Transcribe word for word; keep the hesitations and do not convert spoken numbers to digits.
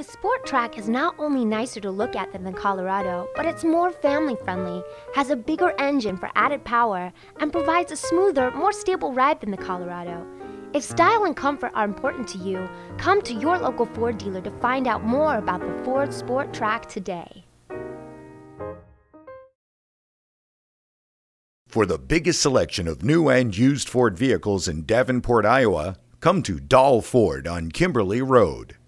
The Sport Trac is not only nicer to look at than the Colorado, but it's more family-friendly, has a bigger engine for added power, and provides a smoother, more stable ride than the Colorado. If style and comfort are important to you, come to your local Ford dealer to find out more about the Ford Sport Trac today. For the biggest selection of new and used Ford vehicles in Davenport, Iowa, come to Dahl Ford on Kimberly Road.